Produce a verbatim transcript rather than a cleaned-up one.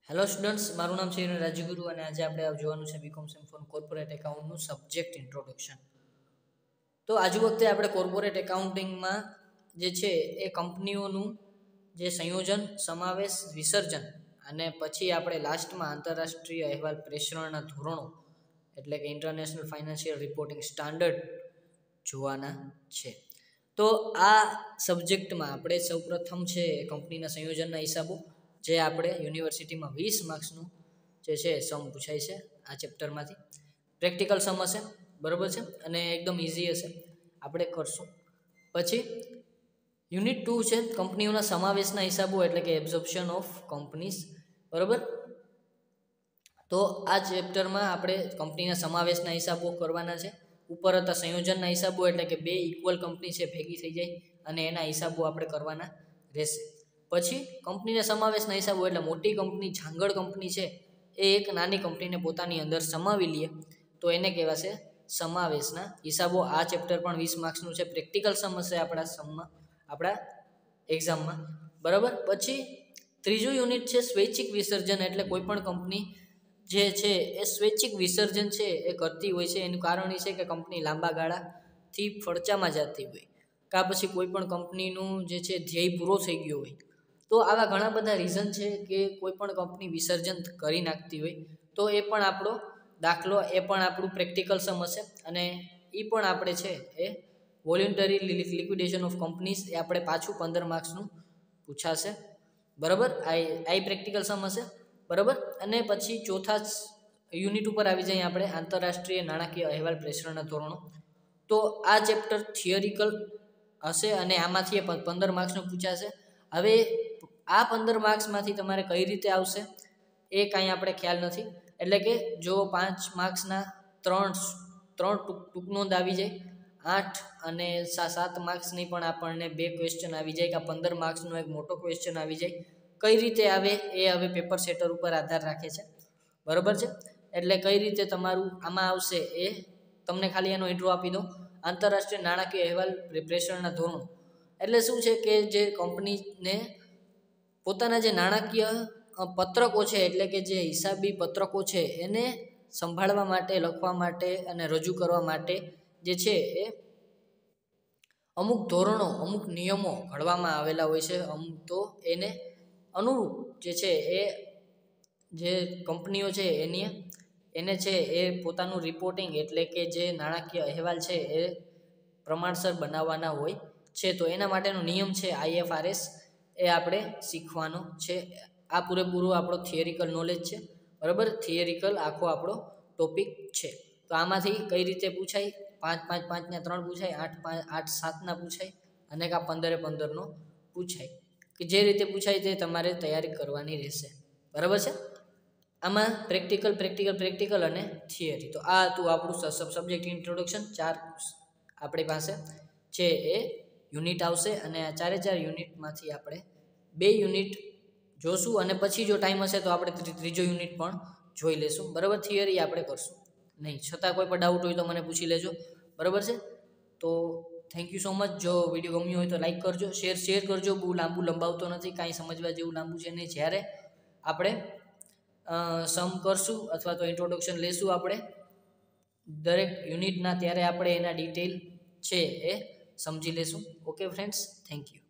Hello students, મારું નામ છે રાજગુરુ અને આજે આપણે જોવાનું છે બીકોમ સિમ્ફોન કોર્પોરેટ એકાઉન્ટનું સબ્જેક્ટ ઇન્ટ્રોડક્શન. તો આજુ વખતે આપણે કોર્પોરેટ એકાઉન્ટિંગમાં જે છે એ કંપનીઓનું જે સંયોજન, સમાવેશ, વિસર્જન અને પછી આપણે લાસ્ટમાં આંતરરાષ્ટ્રીય અહેવાલ પ્રેષણના ધોરણો એટલે કે ઇન્ટરનેશનલ ફાઇનાન્શિયલ રિપોર્ટિંગ સ્ટાન્ડર્ડ જોવાના છે. તો આ સબ્જેક્ટમાં આપણે સૌપ્રથમ છે કંપનીના સંયોજનના હિસાબો, જે આપણે યુનિવર્સિટીમાં વીસ માર્ક્સનું જે છે સમ પૂછાય છે આ ચેપ્ટરમાંથી. પ્રેક્ટિકલ સમ હશે, બરાબર છે, અને એકદમ ઇઝી હશે, આપણે કરશું. પછી યુનિટ ટુ છે કંપનીઓના સમાવેશના હિસાબો એટલે કે એબ્ઝોર્પ્શન ઓફ કંપનીઝ, બરાબર. તો આ ચેપ્ટરમાં આપણે કંપનીના સમાવેશના હિસાબો કરવાના છે. ઉપર હતા સંયોજનના હિસાબો એટલે કે બે ઇક્વલ કંપની છે ભેગી થઈ જાય અને એના હિસાબો આપણે કરવાના રહેશે. પછી કંપનીના સમાવેશના હિસાબો એટલે મોટી કંપની, ઝાંગડ કંપની છે એ એક નાની કંપનીને પોતાની અંદર સમાવી લે તો એને કહેવાશે સમાવેશના હિસાબો. આ ચેપ્ટર પણ વીસ માર્ક્સનું છે. પ્રેક્ટિકલ સમ હશે આપણા સમમાં, આપણા એક્ઝામમાં, બરાબર. પછી ત્રીજું યુનિટ છે સ્વૈચ્છિક વિસર્જન એટલે કોઈ પણ કંપની જે છે એ સ્વૈચ્છિક વિસર્જન છે એ કરતી હોય છે. એનું કારણ એ છે કે કંપની લાંબા ગાળાથી ફડચામાં જતી હોય, કાં પછી કોઈ પણ કંપનીનું જે છે ધ્યેય પૂરો થઈ ગયો હોય. તો આવા ઘણા બધા રીઝન છે કે કોઈ પણ કંપની વિસર્જન કરી નાખતી હોય. તો એ પણ આપણો દાખલો, એ પણ આપણું પ્રેક્ટિકલ સમ હશે અને એ પણ આપણે છે એ વોલ્યુન્ટરી લિક્વિડેશન ઓફ કંપનીઝ એ આપણે પાછું પંદર માર્ક્સનું પૂછાશે, બરાબર. આ આ પ્રેક્ટિકલ સમ હશે, બરાબર. અને પછી ચોથા યુનિટ ઉપર આવી જાય આપણે આંતરરાષ્ટ્રીય નાણાકીય અહેવાલ પ્રેષણના ધોરણો. તો આ ચેપ્ટર થિયરિકલ હશે અને આમાંથી પંદર માર્ક્સનું પૂછાશે. હવે આ પંદર માર્ક્સમાંથી તમારે કઈ રીતે આવશે એ કાંઈ આપણે ખ્યાલ નથી. એટલે કે જો પાંચ માર્ક્સના ત્રણ ત્રણ ટૂંક ટૂંક નોંધ આવી જાય, આઠ અને સાત માર્ક્સની પણ આપણને બે ક્વેશ્ચન આવી જાય, કે પંદર માર્ક્સનો એક મોટો ક્વેશ્ચન આવી જાય. કઈ રીતે આવે એ હવે પેપર સેટર ઉપર આધાર રાખે છે, બરાબર છે. એટલે કઈ રીતે તમારું આમાં આવશે એ તમને ખાલી એનો ઇન્ટ્રો આપી દો. આંતરરાષ્ટ્રીય નાણાકીય અહેવાલ પ્રેષણના ધોરણો એટલે શું છે કે જે કંપનીને પોતાના જે નાણાકીય પત્રકો છે એટલે કે જે હિસાબી પત્રકો છે એને સંભાળવા માટે, લખવા માટે અને રજૂ કરવા માટે જે છે એ અમુક ધોરણો, અમુક નિયમો ઘડવામાં આવેલા હોય છે. અમુક તો એને અનુરૂપ જે છે એ જે કંપનીઓ છે એની એને છે એ પોતાનું રિપોર્ટિંગ એટલે કે જે નાણાકીય અહેવાલ છે એ પ્રમાણસર બનાવવાના હોય છે. તો એના માટેનો નિયમ છે આઈ એફ આર એસ, એ આપણે શીખવાનો છે. આ પૂરેપૂરું આપણો થિયરિકલ નોલેજ છે, બરાબર. થિયરિકલ આખો આપણો ટોપિક છે. તો આમાંથી કઈ રીતે પૂછાય, પાંચ પાંચ પાંચના ત્રણ પૂછાય, આઠ પાંચ આઠ સાતના પૂછાય અને કા પંદરે પંદરનો પૂછાય, કે જે રીતે પૂછાય તે તમારે તૈયારી કરવાની રહેશે, બરાબર છે. આમાં પ્રેક્ટિકલ પ્રેક્ટિકલ પ્રેક્ટિકલ અને થિયરી. તો આ હતું આપણું સબ્જેક્ટ ઇન્ટ્રોડક્શન. ચાર આપણી પાસે છે એ યુનિટ આવશે અને આ ચારે ચાર યુનિટમાંથી આપણે બે યુનિટ જોશું અને પછી જો ટાઈમ હશે તો આપણે ત્રીજો યુનિટ પણ જોઈ લેશું, બરાબર. થિયરી આપણે કરશું નહીં. છતાં કોઈ પણ ડાઉટ હોય તો મને પૂછી લેજો, બરાબર છે. તો થેન્ક યુ સો મચ. જો વિડીયો ગમ્યો હોય તો લાઈક કરજો, શેર શેર કરજો. બહુ લાંબુ લંબાવતો નથી, કાંઈ સમજવા જેવું લાંબુ છે નહીં. જ્યારે આપણે સમ કરશું અથવા તો ઇન્ટ્રોડક્શન લેશું આપણે દરેક યુનિટના, ત્યારે આપણે એના ડિટેલ છે એ સમજી લેશું. Okay friends, thank you.